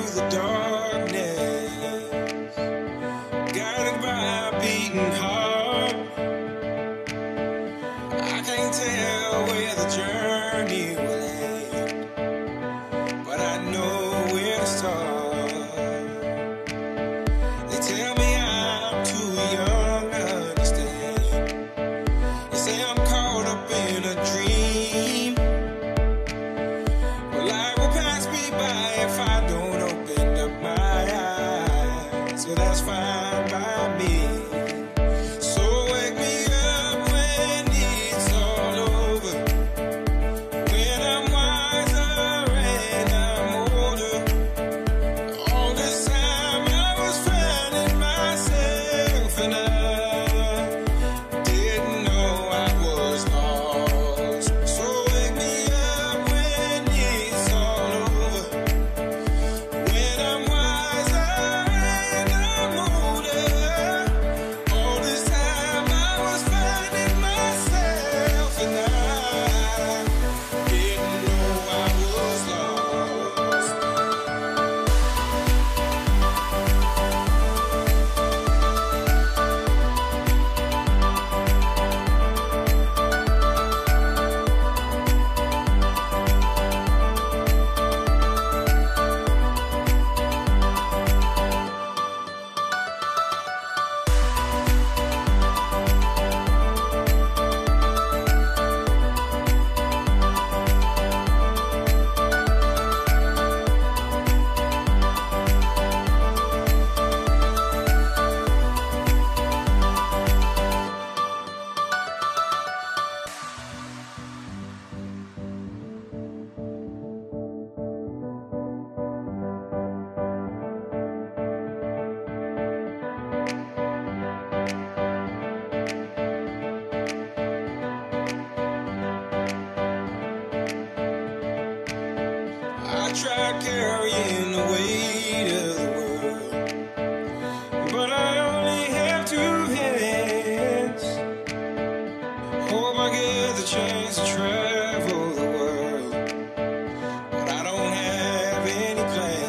the darkness, guided by a beating heart. I can't tell where the journey will end, but I know where to start. They tell me I'm too young to understand. They say I'm caught up in a dream. Well, life will pass me by if I don't open up my eyes. So that's fine by me. So wake me up when it's all over, when I'm wiser and I'm older. All this time I was finding myself, and I didn't know I was lost. So wake me up when it's all over, when I'm wiser and I'm older. All this time I was finding myself, and I didn't know I was lost. I tried carrying the weight of the world, but I only have two hands. Hope I get the chance to travel the world, but I don't have any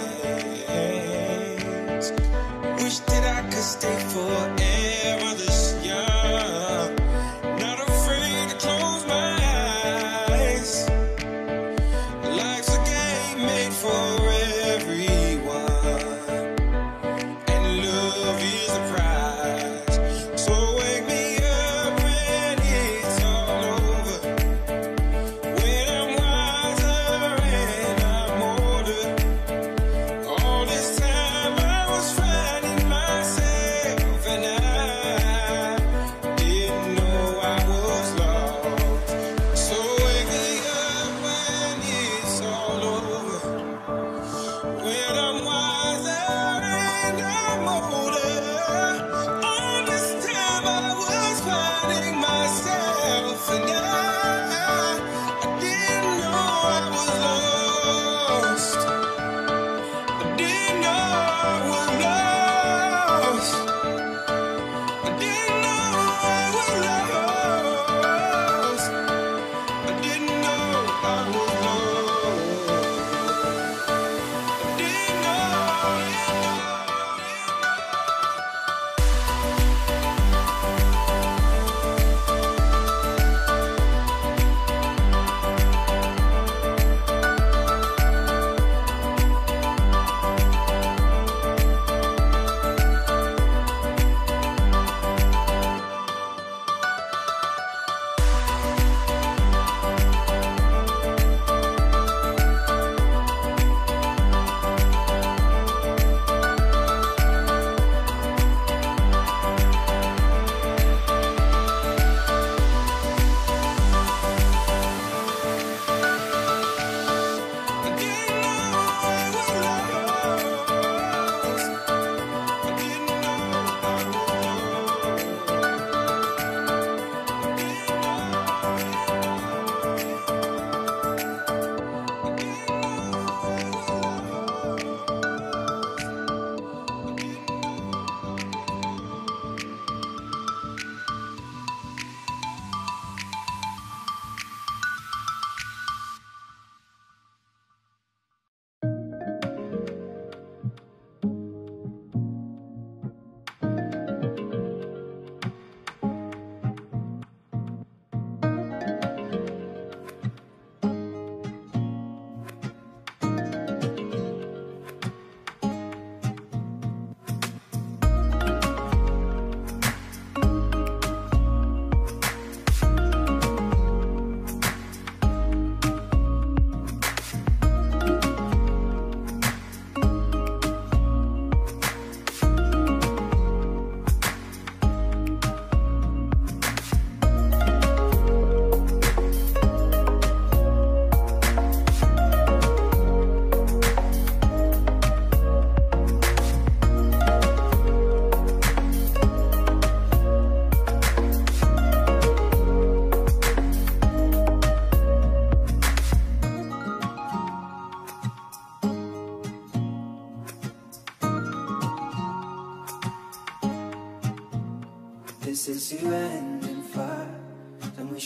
plans. Wish that I could stay forever this young, not afraid to close my eyes. Life's a game made for everyone, and love is the prize. So wake me up when it's all over,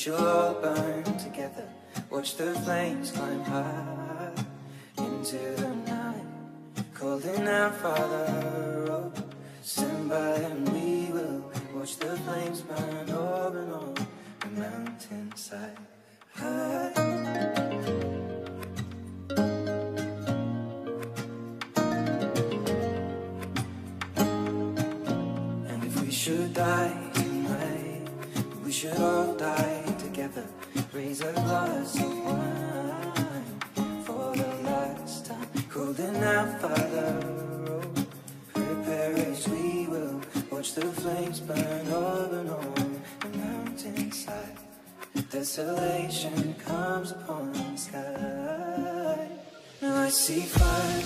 shall all burn together. Watch the flames climb high into the night, calling out, Father, oh, stand by and we will watch the flames burn over and on the mountainside. And if we should die tonight, we should all die together. Raise a glass of wine for the last time, calling out, Father, oh, prepare as we will watch the flames burn over and on the mountainside. Desolation comes upon the sky. Now I see fire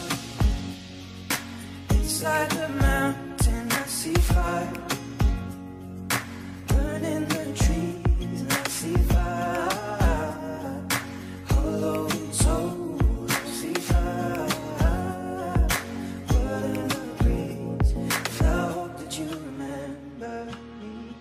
inside the mountain. I see fire burning the trees, and I see fire hollow souls. I see fire burning the breeze, and I hope that you remember me.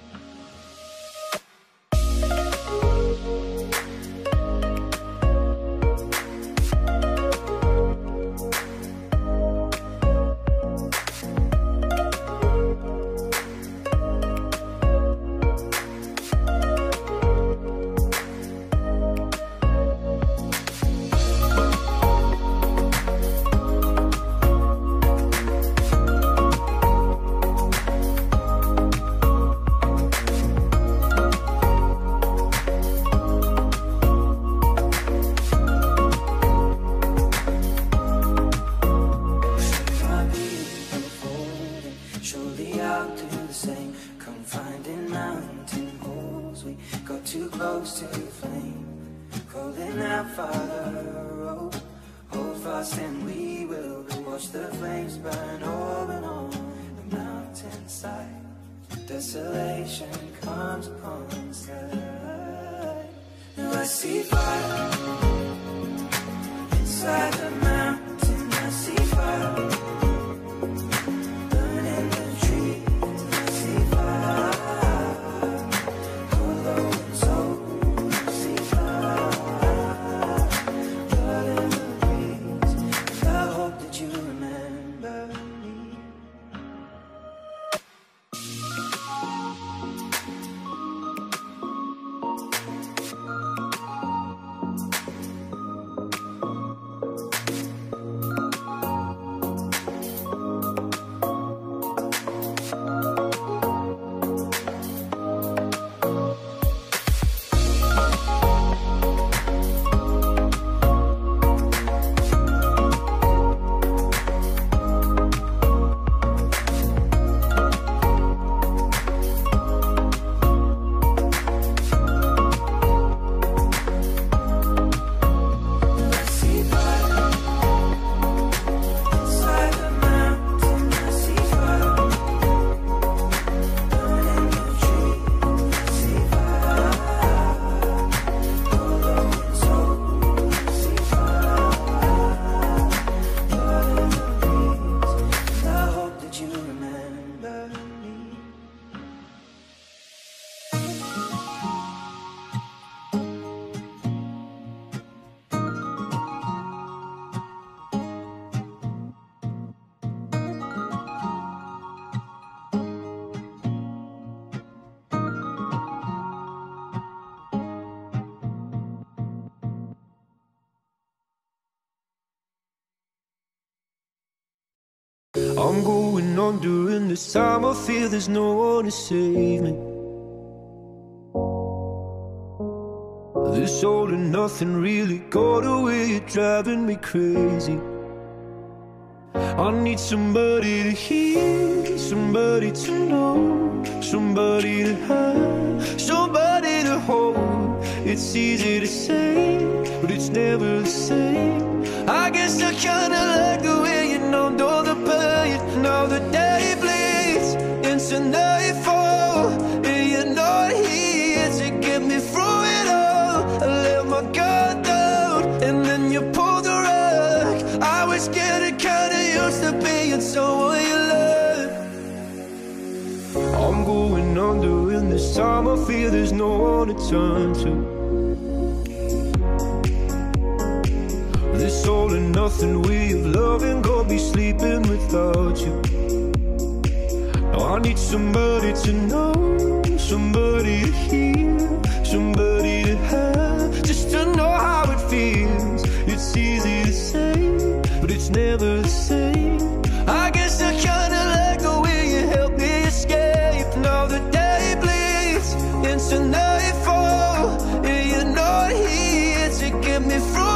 Surely I'll do the same. Come finding mountain holes. We got too close to the flame. Calling out, Father, oh, hold fast and we will watch the flames burn over and on the mountainside. Desolation comes upon the sky. Now I see fire inside the mountain. I see fire burning the trees. I see fire hollow souls. I see fire burning the breeze, and I hope that you remember me. I'm going on during this time. I feel there's no one to save me. This all and nothing really got away, you're driving me crazy. I need somebody to hear, somebody to know, somebody to have, somebody to hold. It's easy to say, but it's never the same. I guess I kinda like the way you numbed all the pain. Now the day bleeds into nightfall, and you're not here to get me through it all. I let my guard down, and then you pulled the rug. I was getting kinda used to being someone you love. I'm going on during this this time I feel there's no one to turn to. This all and nothing way of loving got me sleeping without you. Now I need somebody to know, somebody to hear, somebody to have, just to know how it feels. It's easy to say, but it's never the same. I guess I kinda like the way you help me escape. Now the day bleeds into nightfall, and you're not here to get me through